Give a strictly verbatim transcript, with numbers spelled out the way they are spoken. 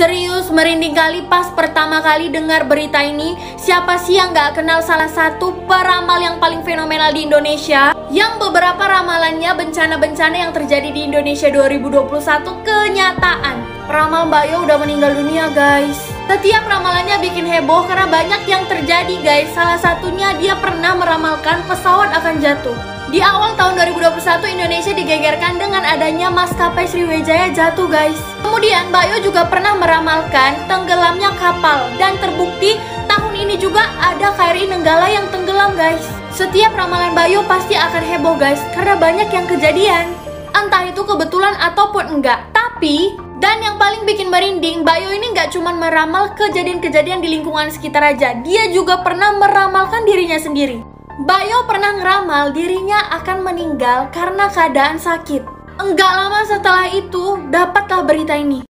Serius merinding kali pas pertama kali dengar berita ini. Siapa sih yang gak kenal salah satu peramal yang paling fenomenal di Indonesia, yang beberapa ramalannya bencana-bencana yang terjadi di Indonesia dua ribu dua puluh satu kenyataan. Peramal Mbak Yo udah meninggal dunia guys. Setiap ramalannya bikin heboh karena banyak yang terjadi guys. Salah satunya dia pernah meramalkan pesawat akan jatuh. Di awal tahun dua ribu dua puluh satu Indonesia digegerkan dengan adanya maskapai Sriwijaya jatuh guys. Kemudian Mbak Yo juga pernah meramalkan tenggelamnya kapal, dan terbukti tahun ini juga ada K R I Nenggala yang tenggelam guys. Setiap ramalan Mbak Yo pasti akan heboh guys karena banyak yang kejadian, entah itu kebetulan ataupun enggak. Tapi dan yang paling bikin merinding, Mbak Yo ini nggak cuma meramal kejadian-kejadian di lingkungan sekitar aja, dia juga pernah meramalkan dirinya sendiri. Mbak Yo pernah ngeramal dirinya akan meninggal karena keadaan sakit. Enggak lama setelah itu, dapatlah berita ini.